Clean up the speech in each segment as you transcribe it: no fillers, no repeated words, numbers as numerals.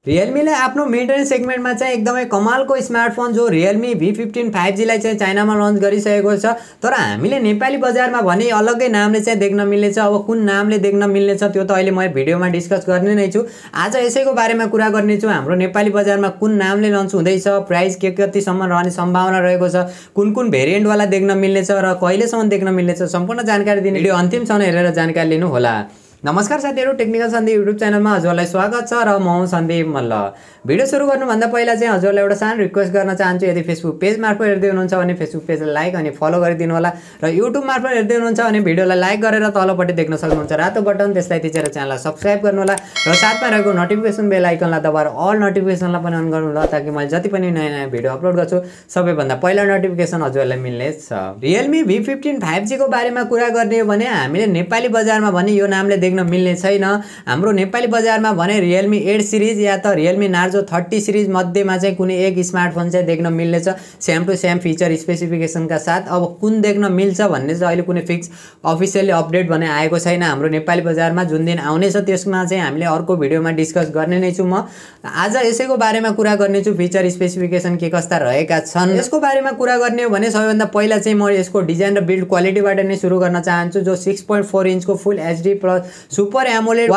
Realme ले आफ्नो mid range सेगमेन्टमा चाहिँ एकदमै कमालको स्मार्टफोन जो Realme v15 5G लाई चाहिँ चाइनामा लन्च गरिसकेको छ। तर हामीले नेपाली बजारमा भने अलग्गै नामले चाहिँ देख्न मिल्नेछ। अब कुन नामले देख्न मिल्नेछ त्यो त अहिले म भिडियोमा डिस्कस गर्ने नै छु। आज यसैको बारेमा कुरा गर्ने छु। हाम्रो नेपाली बजारमा कुन नामले लन्च हुँदैछ, प्राइस के कतिसम्म रहने सम्भावना रहेको छ, कुन भेरिएन्ट वाला देख्न मिल्नेछ र कहिलेसम्म देख्न मिल्नेछ सम्पूर्ण जानकारी दिने भिडियो अन्तिमसम्म हेरेर जानकारी लिनु होला। नमस्कार साथीहरु, टेक्निकल सन्दीप युट्युब च्यानलमा हजुरलाई स्वागत छ र म हुँ सन्दीप मल्ल। भिडियो सुरु गर्नुभन्दा पहिला चाहिँ हजुरलाई एउटा सानो रिक्वेस्ट गर्न चाहन्छु। यदि फेसबुक पेज मार्फत हेर्दै हुनुहुन्छ भने फेसबुक पेजलाई लाइक अनि फलो गरिदिनु होला र युट्युब मार्फत हेर्दै हुनुहुन्छ भने भिडियोलाई लाइक गरेर तलपट्टि देख्न सक्नुहुन्छ रातो बटन, त्यसलाई थिचेर च्यानललाई सब्स्क्राइब गर्नु होला र साथमा रहेको नोटिफिकेसन बेल आइकनलाई दबाएर अल नोटिफिकेसनलाई पनि अन गर्नु होला ताकि मैले जति पनि नयाँ भिडियो अपलोड गर्छु सबैभन्दा पहिला नोटिफिकेसन हजुरलाई मिल्नेछ। Realme v15 5G को बारेमा कुरा गर्ने हो भने हामीले नेपाली बजारमा भने यो नामले देख्न मिल्ने छैन। हाम्रो नेपाली बजारमा भने Realme 8 सिरिज या त Realme Narzo 30 सिरिज मध्येमा चाहिँ कुनै एक स्मार्टफोन चाहिँ देख्न मिल्नेछ सेम टु सेम फिचर स्पेसिफिकेसनका साथ। अब कुन देख्न मिल्छ भन्ने चाहिँ अहिले कुनै फिक्स अफिसियली अपडेट भने आएको छैन हाम्रो नेपाली बजारमा। जुन दिन आउने छ त्यसमा चाहिँ हामीले अर्को भिडियोमा डिस्कस गर्ने नै छु। म आज यसैको बारेमा कुरा गर्ने छु, फिचर स्पेसिफिकेसन के कस्ता रहेका छन् यसको बारेमा कुरा गर्ने हो भने सबैभन्दा पहिला चाहिँ म यसको डिजाइन र बिल्ड क्वालिटीबाट नै सुरु गर्न चाहन्छु। जो 6.4 इन्चको full HD plus super AMOLED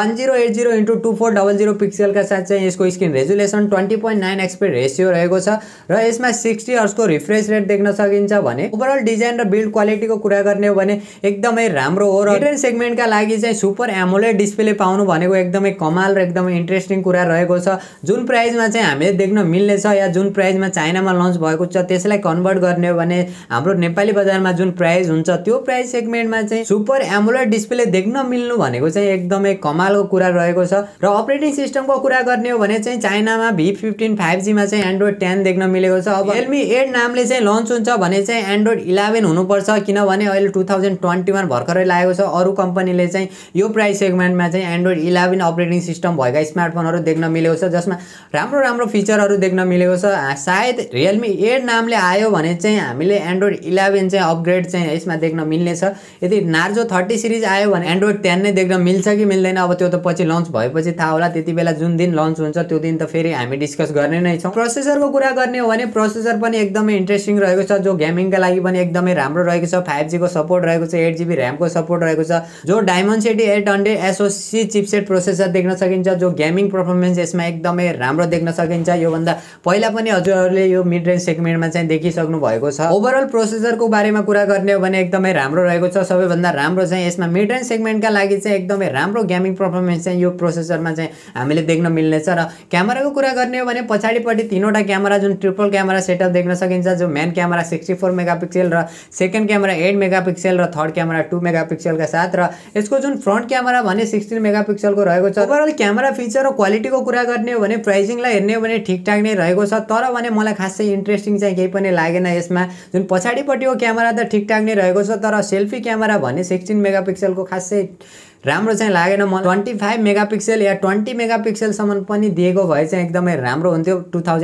1080x2400 पिक्सलका साथ चाहिँ यसको स्क्रिन रेजुलेसन 20.9 एक्सपेक्ट रेशियो रहेको छ र यसमा 60 हर्ट्ज को रिफ्रेश रेट देख्न सकिन्छ। भने ओभरअल डिजाइन र बिल्ड क्वालिटीको कुरा गर्ने हो भने एकदमै राम्रो हो र मिड रेन्ज सेगमेन्टका लागि चाहिँ सुपर एमोलेड डिस्प्ले पाउनु भनेको एकदमै कमाल र एकदमै इन्ट्रेस्टिङ कुरा रहेको छ। जुन प्राइसमा चाहिँ हामीले देख्न मिल्ने छ या जुन प्राइसमा चाइनामा लन्च भएको छ त्यसलाई कन्भर्ट गर्ने हो भने हाम्रो नेपाली बजारमा जुन प्राइस हुन्छ त्यो प्राइस सेगमेन्टमा चाहिँ सुपर एमोलेड डिस्प्ले देख्न मिल्नु भनेको चाहिँ एकदमै कमालको कुरा रहेको छ। र अपरेटिङ सिस्टमको कुरा गर्ने हो भने चाहिँ चाइनामा v15 5G मा चाहिँ एन्ड्रोइड 10 देख्न मिलेको छ। अब Realme 8 नामले चाहिँ लन्च हुन्छ भने चाहिँ एन्ड्रोइड 11 हुनुपर्छ, किनभने अहिले 2021 भर्खरै लागेको छ। अरु कम्पनीले चाहिँ यो प्राइस सेगमेन्टमा चाहिँ एन्ड्रोइड 11 अपरेटिङ सिस्टम भएका स्मार्टफोनहरु देख्न मिलेको छ जसमा राम्रो फिचरहरु देख्न मिलेको छ। सायद Realme 8 नामले आयो भने चाहिँ हामीले एन्ड्रोइड 11 चाहिँ अपग्रेड चाहिँ यसमा देख्न मिल्ने छ। यदि Narzo 30 सिरिज आयो भने एन्ड्रोइड 10 नै देख्न मिल्छ कि मिल्दैन अब त्यो त पछि लन्च भएपछि थाहा होला। त्यतिबेला जुन दिन लन्च हुन्छ त्यो दिन त फेरि हामी डिस्कस गर्ने नै छौं। प्रोसेसरको कुरा गर्ने हो भने प्रोसेसर पनि एकदमै इन्ट्रेस्टिङ रहेको छ। जो गेमिङका लागि पनि एकदमै राम्रो रहेको छ। 5G को सपोर्ट रहेको छ, 8GB RAM को सपोर्ट रहेको छ। जो Dimensity 800 SoC चिपसेट प्रोसेसर देख्न सकिन्छ। जो गेमिङ परफर्मेन्स यसमा एकदमै राम्रो देख्न सकिन्छ। यो भन्दा पहिला पनि हजुरहरुले यो मिड रेन्ज सेगमेन्टमा चाहिँ देखिसक्नु भएको छ। ओभरअल प्रोसेसरको बारेमा कुरा गर्ने हो भने एकदमै राम्रो रहेको छ। सबैभन्दा राम्रो चाहिँ यसमा मिड रेन्ज सेगमेन्टका लागि चाहिँ एकदमै राम्रो गेमिङ परफर्मेन्स चाहिँ यो प्रोसेसरमा चाहिँ हामीले देख्न मिल्नेछ। र क्यामेराको कुरा गर्ने हो भने पछाडिपट्टि तीनवटा क्यामेरा जुन ट्रिपल क्यामेरा सेटअप देख्न सकिन्छ। जो मेन क्यामेरा 64 मेगापिक्सल र सेकेन्ड क्यामेरा 8 मेगापिक्सल र थर्ड क्यामेरा 2 मेगापिक्सलका साथ र यसको जुन फ्रन्ट क्यामेरा भने 16 मेगापिक्सलको रहेको छ। ओभरअल क्यामेरा फिचर र क्वालिटीको कुरा गर्ने हो भने प्राइसिङलाई हेर्ने हो भने ठिकठाक नै रहेको छ। तर भने मलाई खासै इन्ट्रेस्टिङ चाहिँ केही पनि लागेन यसमा। जुन पछाडिपट्टिको क्यामेरा त ठिकठाक नै रहेको छ तर सेल्फी क्यामेरा भने 16 मेगापिक्सलको खासै राम्रो चाहिँ लागेन। म 25 मेगापिक्सल या 20 मेगापिक्सल सम्म पनि दिएको भए चाहिँ एकदमै राम्रो हुन्थ्यो।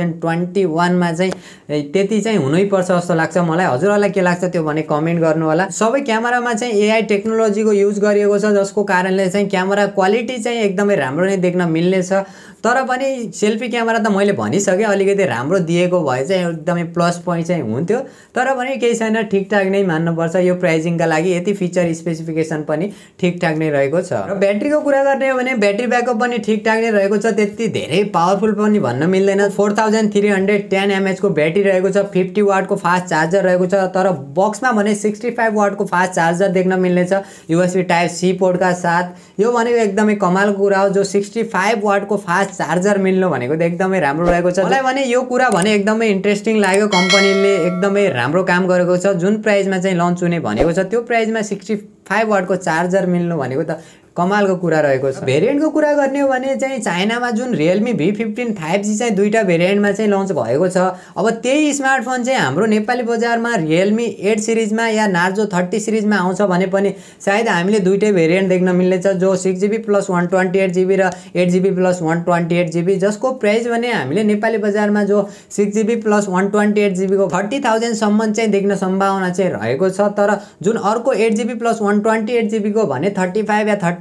2021 मा चाहिँ त्यति चाहिँ हुनै पर्छ जस्तो लाग्छ मलाई। हजुरहरुलाई के लाग्छ त्यो भने कमेन्ट गर्नु होला। सबै क्यामेरामा चाहिँ एआई टेक्नोलोजीको युज गरिएको छ जसको कारणले चाहिँ क्यामेरा क्वालिटी चाहिँ एकदमै राम्रो नै देख्न मिल्ने छ। तर पनि सेल्फी क्यामेरा त मैले भनिसके अलिकति राम्रो दिएको भए चाहिँ एकदमै प्लस पोइन्ट चाहिँ हुन्थ्यो। तर पनि केही छैन, ठिकठाक नै मान्नुपर्छ। यो प्राइसिङका लागि यति फिचर स्पेसिफिकेसन पनि ठिकठाक नै रहेको छ। र ब्याट्रीको कुरा गर्ने हो भने ब्याट्री ब्याकअप पनि ठिकठाक नै रहेको छ। त्यति धेरै पावरफुल पनि भन्न मिल्दैन। 4310 mAh को ब्याट्री रहेको छ। 50 वाटको फास्ट चार्जर रहेको छ। तर बक्समा भने 65 वाटको फास्ट चार्जर देख्न मिल्ने छ USB टाइप C पोर्टका साथ। यो भनेको एकदमै कमालको कुरा हो। जो 65 वाटको फास्ट चार्जर मिल्नु भनेको त एकदमै राम्रो रहेको छ। मलाई भने यो कुरा भने एकदमै इन्ट्रेस्टिङ लाग्यो। कम्पनीले एकदमै राम्रो काम गरेको छ। जुन प्राइसमा चाहिँ लन्च हुने भनेको छ त्यो प्राइसमा 65 वाटको चार्जर मिल्नु भनेको त कमालको कुरा रहेको छ। भेरिएन्टको कुरा गर्ने हो भने चाहिँ चाइनामा जुन Realme v15 5G चाहिँ दुईटा भेरिएन्टमा चाहिँ लन्च भएको छ। अब त्यही स्मार्टफोन चाहिँ हाम्रो नेपाली बजारमा Realme 8 सिरिजमा या Narzo 30 सिरिजमा आउँछ भने पनि सायद हामीले दुईटै भेरिएन्ट देख्न मिल्नेछ। जो 6GB + 128GB र 8GB + 128GB जसको प्राइस भने हामीले नेपाली बजारमा जो 6GB + 128GB को 30,000 सम्म चाहिँ देख्न सम्भावना चाहिँ रहेको छ। तर जुन अर्को 8GB + 128GB को भने 35 या 30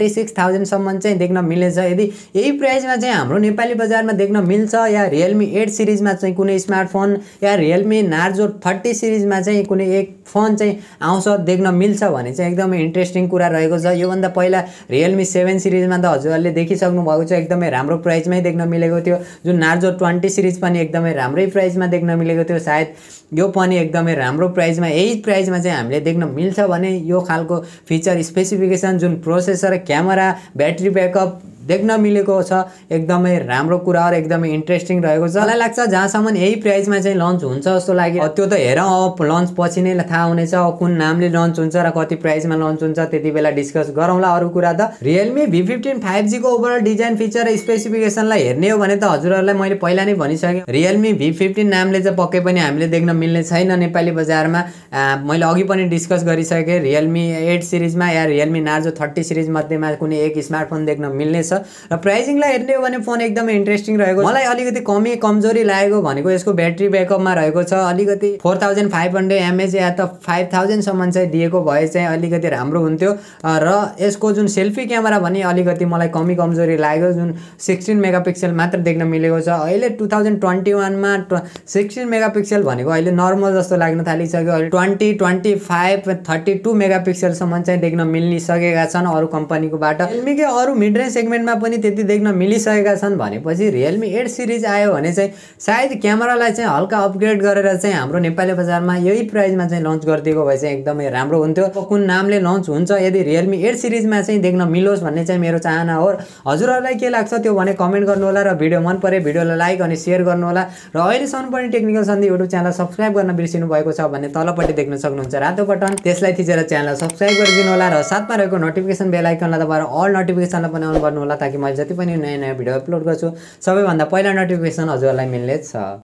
46,000 सम्म चाहिँ देख्न मिल्नेछ। यदि यही प्राइसमा चाहिँ हाम्रो नेपाली बजारमा देख्न मिल्छ या Realme 8 सिरिजमा चाहिँ कुनै स्मार्टफोन या Realme Narzo 30 सिरिजमा चाहिँ कुनै एक फोन चाहिँ आउँछ देख्न मिल्छ भने चाहिँ एकदमै इन्ट्रेस्टिङ कुरा रहेको छ। यो भन्दा पहिला Realme 7 सिरिजमा त हजुरहरूले देखिसक्नु भएको छ, एकदमै राम्रो प्राइसमै देख्न मिलेको थियो। जुन Narzo 20 सिरिज पनि एकदमै राम्रै प्राइसमा देख्न मिलेको थियो। सायद यो पनि एकदमै राम्रो प्राइसमा, यही प्राइसमा चाहिँ हामीले देख्न मिल्छ भने यो खालको फिचर स्पेसिफिकेसन जुन प्रोसेसर, क्यामेरा, ब्याट्री ब्याकअप देख्न मिलेको छ एकदमै राम्रो कुरा हो, एकदमै इन्ट्रेस्टिङ रहेको छ। मलाई लाग्छ जहाँसम्म यही प्राइसमा चाहिँ लन्च हुन्छ जस्तो लाग्यो। त्यो त हेरौँ अब लन्च पछि नै थाहा हुनेछ कुन नामले लन्च हुन्छ र कति प्राइसमा लन्च हुन्छ, त्यति बेला डिस्कस गरौँला। अरू कुरा त Realme v15 5G को ओभरअल डिजाइन फिचर र स्पेसिफिकेसनलाई हेर्ने हो भने त हजुरहरूलाई मैले पहिला नै भनिसकेँ, Realme v15 नामले चाहिँ पक्कै पनि हामीले देख्न मिल्ने छैन नेपाली बजारमा। मैले अघि पनि डिस्कस गरिसकेँ, Realme 8 सिरिजमा या Realme Narzo 30 सिरिज मध्येमा कुनै एक स्मार्टफोन देख्न मिल्नेछ। र प्राइसिङलाई हेर्ने हो भने फोन एकदमै इन्ट्रेस्टिङ रहेको। मलाई अलिकति कमजोरी लागेको भनेको यसको ब्याट्री ब्याकअपमा रहेको छ। अलिकति 4500 mAh या त 5000 सम्म चाहिँ दिएको भए चाहिँ अलिकति राम्रो हुन्थ्यो। र यसको जुन सेल्फी क्यामेरा भने अलिकति मलाई कमजोरी लाग्यो, जुन 16 मेगापिक्सल मात्र देख्न मिलेको छ। अहिले 2021 मा 16 मेगापिक्सल भनेको अहिले नर्मल जस्तो लाग्न थालिसक्यो। अहिले 20, 25, 32 मेगापिक्सलसम्म चाहिँ देख्न मिलिसकेका छन् अरू कम्पनीकोबाट। Realme के अरू मिड रेन्ज सेगमेन्टमा पनि त्यति देख्न मिलिसकेका छन् भनेपछि Realme 8 सिरिज आयो भने चाहिँ सायद क्यामेरालाई चाहिँ हल्का अपग्रेड गरेर चाहिँ हाम्रो नेपाली बजारमा यही प्राइसमा चाहिँ लन्च गरिदिएको भए चाहिँ एकदमै राम्रो हुन्थ्यो। कुन नामले लन्च हुन्छ यदि Realme 8 सिरिजमा चाहिँ देख्न मिलोस् भन्ने चाहिँ मेरो चाहना हो। हजुरहरूलाई के लाग्छ त्यो भने कमेन्ट गर्नुहोला र भिडियो मन परे भिडियोलाई लाइक अनि सेयर गर्नुहोला। र अहिलेसम्म पनि technical Sandeep YouTube channel subscribe गर्न बिर्सिनु भएको छ भने तलपट्टि देख्न सक्नुहुन्छ रातो बटन, त्यसलाई थिचेर च्यानल सब्स्क्राइब गरिदिनु होला र साथमा रहेको नोटिफिकेसन बेल आइकनलाई दबाएर अल नोटिफिकेसनलाई पनि अन गर्नु होला, ताकि मैले जति पनि नयाँ भिडियो अपलोड गर्छु सबैभन्दा पहिला नोटिफिकेसन हजुरलाई मिल्नेछ।